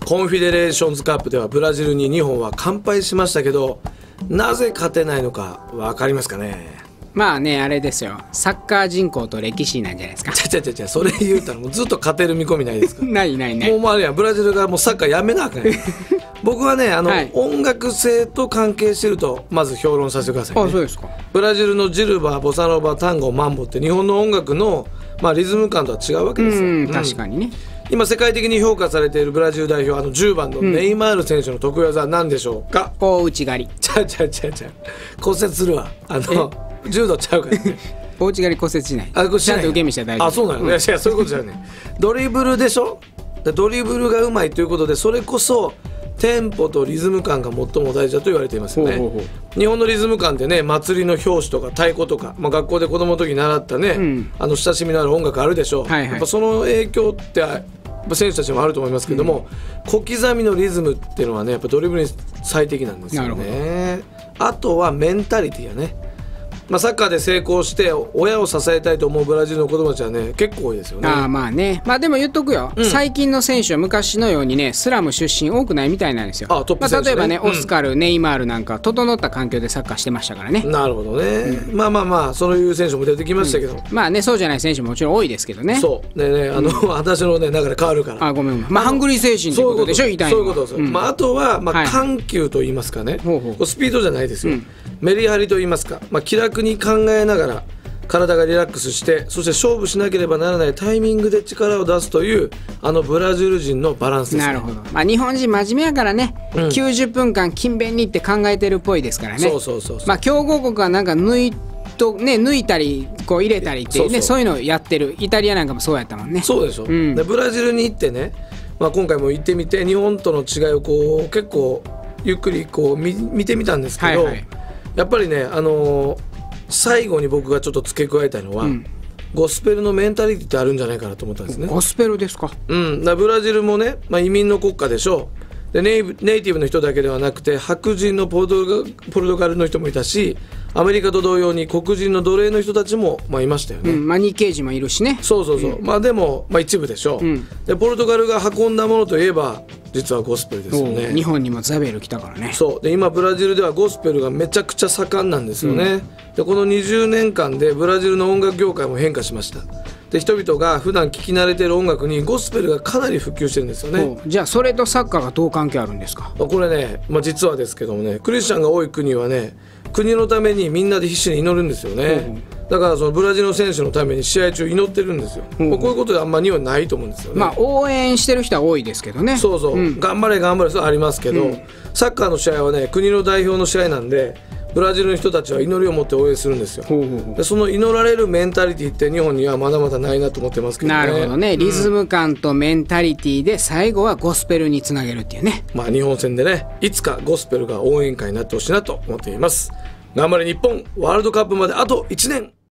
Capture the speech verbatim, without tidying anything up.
コンフィデレーションズカップではブラジルに日本は完敗しましたけど、なぜ勝てないのか分かりますかね。 まあね、あれですよ、サッカー人口と歴史なんじゃないですか。 ちゃちゃちゃちゃ、それ言うたらもうずっと勝てる見込みないですかないないない。 もうもうあれや、ブラジルがもうサッカーやめなあかんやん僕はね、あの、はい、音楽性と関係してるとまず評論させてくださいね。 あ、そうですか。 ブラジルのジルバ、ボサノバ、タンゴ、マンボって日本の音楽の、まあ、リズム感とは違うわけですよ。 うん、確かにね。 今世界的に評価されているブラジル代表、あのじゅうばんのネイマール選手の得意技は何でしょうか。 大内刈り。 ちゃうちゃうちゃうちゃう、骨折するわ。あの柔道ちゃうからね大内刈り骨折しない。 あ、これしない。 ちゃんと受け身したら大丈夫。 あ、そうなの、ね、うん、いやそういうことじゃねドリブルでしょ。ドリブルがうまいということで、それこそテンポとリズム感が最も大事だと言われていますよね。ほうほうほう。日本のリズム感ってね、祭りの拍子とか太鼓とか、まあ、学校で子供の時に習ったね、うん、あの親しみのある音楽あるでしょう、はいはい、やっぱその影響って選手たちもあると思いますけども、うん、小刻みのリズムっていうのはね、やっぱドリブルに最適なんですよね。あとはメンタリティやね。まあ、サッカーで成功して親を支えたいと思うブラジルの子供たちはね、結構多いですよね。 あ、まあね、まあでも言っとくよ、うん、最近の選手は昔のようにね、スラム出身多くないみたいなんですよ。あ、トップ選手ね。まあ、例えばね、オスカル、うん、ネイマールなんか整った環境でサッカーしてましたからね。 なるほどね、うん、まあまあまあ、そういう選手も出てきましたけど、うん、 まあね、そうじゃない選手ももちろん多いですけどね。 そうでね、あの、うん、私のね、流れ変わるから。 あ、ごめんごめん。まあハングリー精神ってことでしょ、言いたいのは。そういうことです、うん、まあ、あとは、まあ、緩急と言いますかね、はい、スピードじゃないですよ、うん、メリハリと言いますか、まあ、気楽に考えながら体がリラックスして、そして勝負しなければならないタイミングで力を出すという、あのブラジル人のバランスですね。 なるほど、まあ、日本人真面目やからね、うん、きゅうじゅっぷんかん勤勉にって考えてるっぽいですからね。 そうそうそうそう、 まあ、強豪国はなんか抜いと、ね、抜いたりこう入れたりって、ね、そうそう、そういうのをやってる。イタリアなんかもそうやったもんね。そうでしょ、うん、 でブラジルに行ってね、まあ、今回も行ってみて日本との違いをこう結構ゆっくりこう 見, 見てみたんですけど、はいはい、やっぱりね、あのー最後に僕がちょっ と付け加えたいのは、うん、ゴスペルのメンタリティってあるんじゃないかなと思ったんですね。 ゴスペルですか。 うん、だブラジルもね、まあ、移民の国家でしょう。でネイ、ネイティブの人だけではなくて白人のポルトガ、ポルトガルの人もいたし、アメリカと同様に黒人の奴隷の人たちも、まあ、いましたよね、 うん、まあ、日系人もいるしね。 そうそうそう、うん、まあでも、まあ、一部でしょう、うん、でポルトガルが運んだものといえば実はゴスペルですよね。 日本にもザベル来たからね。 そうで、今ブラジルではゴスペルがめちゃくちゃ盛んなんですよね、うん、でこのにじゅうねんかんでブラジルの音楽業界も変化しました。で人々が普段聴き慣れている音楽にゴスペルがかなり普及してるんですよね。 じゃあそれとサッカーがどう関係あるんですか。 これね、まあ、実はですけどもね、クリスチャンが多い国はね、国のためにみんなで必死に祈るんですよね、うん、だからそのブラジルの選手のために試合中祈ってるんですよ、うん、まあ、こういうことであんまりはないと思うんですよね。 まあ応援してる人は多いですけどね。そうそう、うん、 頑張れ頑張れ、それはありますけど、うん、サッカーの試合はね、国の代表の試合なんでブラジルの人たちは祈りを持って応援するんですよ。ほうほうほう。でその祈られるメンタリティって日本にはまだまだないなと思ってますけどね。 なるほどね、リズム感とメンタリティで最後はゴスペルにつなげるっていうね、 まあ、日本戦でね、いつかゴスペルが応援歌になってほしいなと思っています。頑張れ日本、ワールドカップまであといちねん。